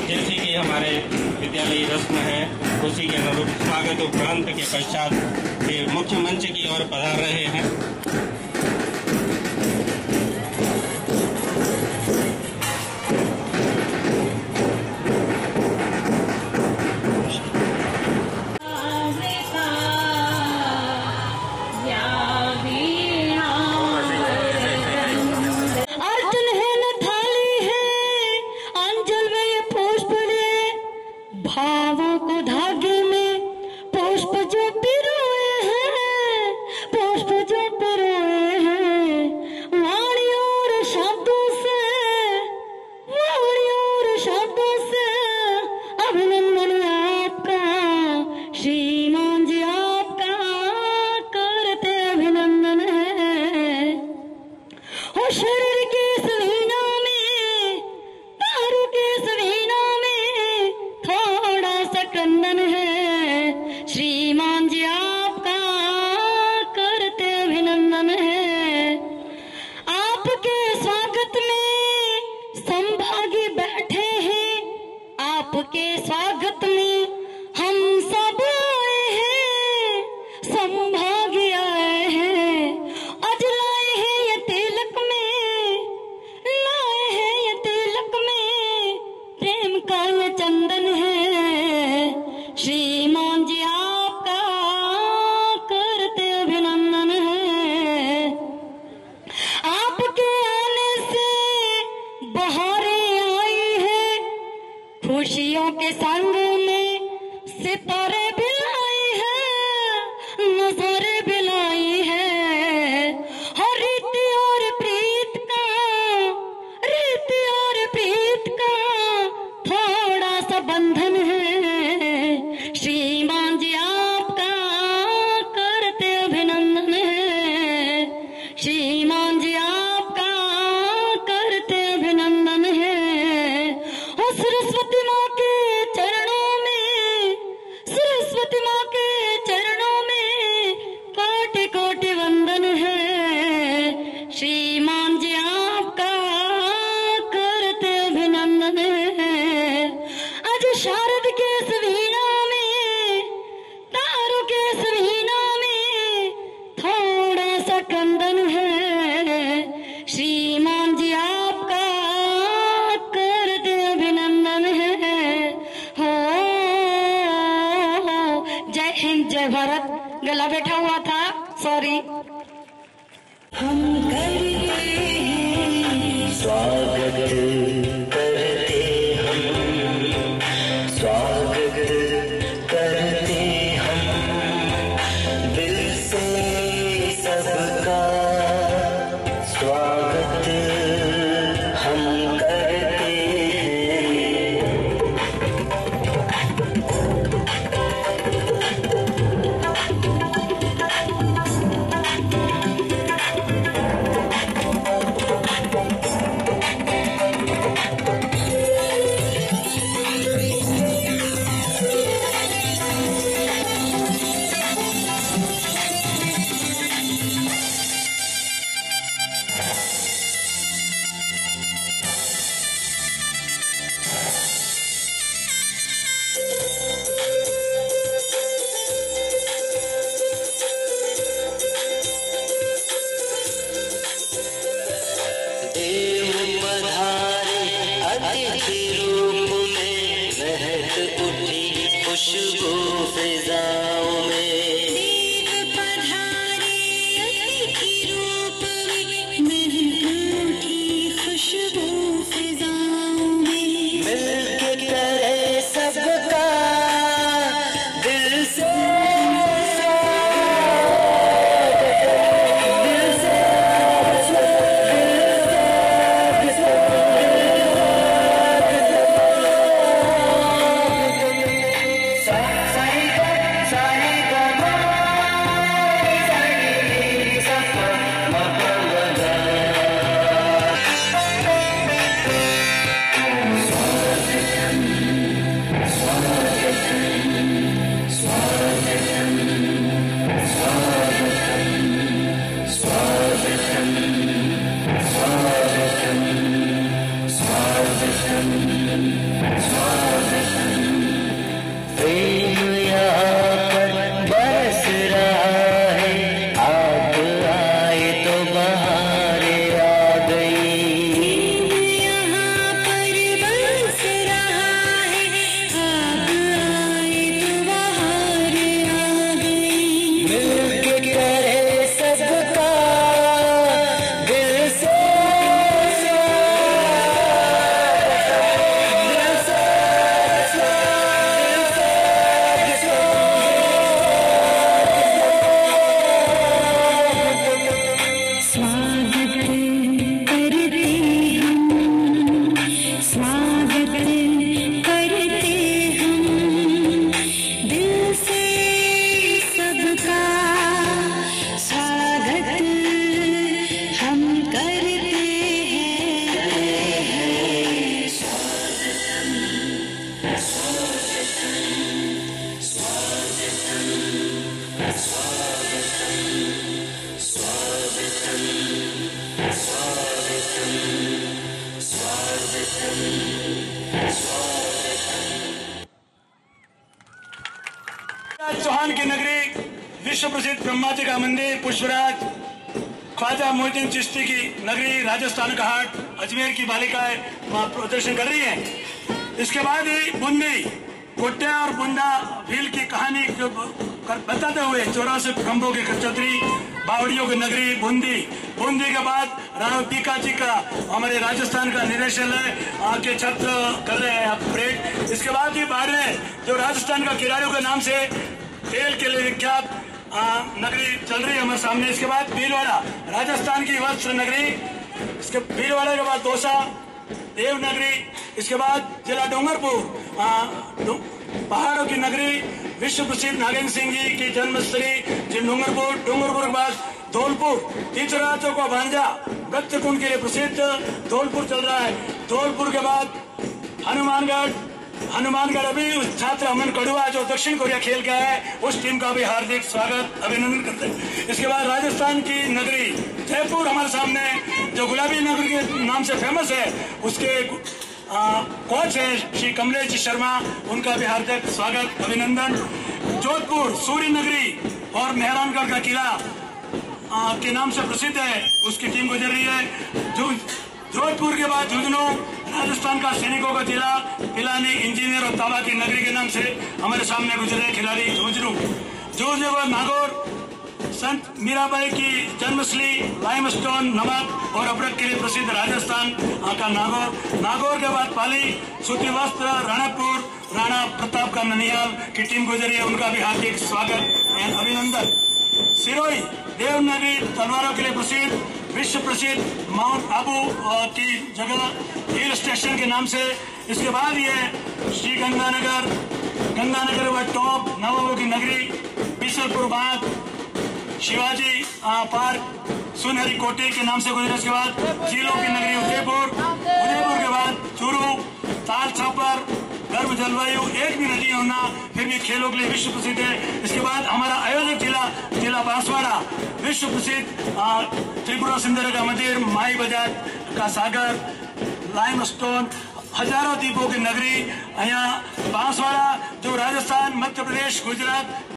जैसी कि हमारे विद्यालय रस्म है, उसी के अनुरूप स्वागत उपरांत के पश्चात ये मुख्य मंच की ओर पधार रहे हैं। भावों को धागे में पुष्प जो पिरोए हैं, पुष्प जो पिरोए हैं, वाणी और शब्दों से, वाणी और शब्दों से अभिनंदन आपका श्रीमान जी, आपका करते अभिनंदन है। और शरीर के सवीना में, तारों के सवीना में थोड़ा सा कंदन है, श्रीमान जी आपका करते अभिनंदन है। आपके स्वागत में संभागी बैठे हैं, आपके स्वागत में हम सब आए हैं, संभागी आए हैं। आज लाए हैं ये तिलक में, लाए हैं ये तिलक में, प्रेम का ये चंदन है, श्रीमान जी आपका करते अभिनंदन है। आपके आने से बहारें आई है, खुशियों के संग में सितारे बिलाई है, नजरे बिलाई है। हर रीति और प्रीत का, रीति और प्रीत का थोड़ा सा बंधन है, श्रीमान जी आपका करते अभिनंदन है, श्रीमान जी आपका करते अभिनंदन है। और सरस्वती माँ के चरणों में, सरस्वती माँ के चरणों में कोटि कोटि वंदन है, श्रीमान जी आपका करते अभिनंदन है। आज शारद के सवीना में, तारों के सवीना में थोड़ा सा कंदन है, श्रीमान जी आपका करते अभिनंदन है। हो जय हिंद, जय भारत। गला बैठा हुआ था, सॉरी। हम करते हैं स्वागत, करते हम स्वागत, करते हम दिल से सबका स्वागत हम करते हैं। अतिथि रूप में महक उठी खुशबू फिजाओं में, देव पधारे अतिथि रूप में महक उठी खुशबू फिजाओं में। मिलके करे सबका दिल से स्वागत प्रेम यहाँ पर बरस रहा है, आप आए तो बहार आ गई। यहाँ पर बरस रहा है, आप आए तो बहार आ गई। मिलके करे सबका दिल से स्वागत करते हम दिल से सबका, स्वागत हम करते हैं। चौहान की नगरी, विश्व प्रसिद्ध ब्रह्मा जी का मंदिर, पुष्पराज, ख्वाजा मोहिउद्दीन चिश्ती की नगरी, राजस्थान का हाट, अजमेर की बालिकाएं वहाँ प्रदर्शन कर रही हैं। इसके बाद ही बूंदी, कोट्या और बूंदा भील की कहानी जो बताते हुए 84 खंभों की खच्चतरी, बावड़ियों की नगरी बूंदी। बूंदी के बाद राणा पीका जी का, हमारे राजस्थान का निदेशालय आके छत कर रहे हैं अपग्रेड। इसके बाद ही बारह जो राजस्थान का किराड़ों के नाम से तेल के लिए विख्यात नगरी चल रही है हमारे सामने। इसके बाद भीलवाड़ा, राजस्थान की वस्त्र नगरी। इसके भीलवाड़ा के बाद दौसा, देवनगरी। इसके बाद जिला डूंगरपुर, पहाड़ों की नगरी, विश्व प्रसिद्ध नागेंद्र सिंह जी की जन्मस्थली डूंगरपुर। डूंगरपुर के बाद धौलपुर, तीर्थराजों का भांजा, वृक्ष कुंड के लिए प्रसिद्ध धौलपुर चल रहा है। धौलपुर के बाद हनुमानगढ़। हनुमानगढ़ अभी उस छात्र अमन कड़ुआ जो दक्षिण कोरिया खेल गया है, उस टीम का भी हार्दिक स्वागत अभिनंदन करते हैं। इसके बाद राजस्थान की नगरी जयपुर हमारे सामने, जो गुलाबी नगरी के नाम से फेमस है, उसके कोच है श्री कमलेश शर्मा, उनका भी हार्दिक स्वागत अभिनंदन। जोधपुर सूर्य नगरी और मेहरानगढ़ का किला के नाम से प्रसिद्ध है, उसकी टीम गुजर रही है। जोधपुर के बाद झुंझुनू, राजस्थान का सैनिकों का जिला, पिलानी, इंजीनियर और ताबा की नगरी के नाम से हमारे सामने गुजरे खिलाड़ी झुंझुनू। झुंझुनू के बाद नागौर, संत मीराबाई की जन्मस्थली, लाइमस्टोन, नमक और अबरक के लिए प्रसिद्ध राजस्थान का नागौर। नागौर के बाद पाली, सूती वस्त्र, रणकपुर, राणा प्रताप का ननिहाल की टीम गुजरी है, उनका भी हार्दिक स्वागत एवं अभिनंदन। सिरोही, देवनगरी, तलवारों के लिए प्रसिद्ध, विश्व प्रसिद्ध माउंट आबू की जगह हिल स्टेशन के नाम से। इसके बाद ये श्री गंगानगर, गंगानगर व टॉप, नवाबों की नगरी, बिशलपुर बाग, शिवाजी पार्क, सुनहरी कोटे के नाम से गुजरे। इसके बाद झीलों की नगरी उदयपुर, उदयपुर के बाद चूरू, ताल छापर, गर्म जलवायु, एक भी नदी होना, फिर भी खेलों के लिए विश्व प्रसिद्ध है। इसके बाद हमारा अयोध्या जिला बांसवाड़ा, विश्व प्रसिद्ध त्रिपुरा सुंदर का मंदिर, माई बाजार का सागर, लाइमस्टोन, हजारों द्वीपों की नगरी, यहाँ बांसवाड़ा जो राजस्थान, मध्य प्रदेश, गुजरात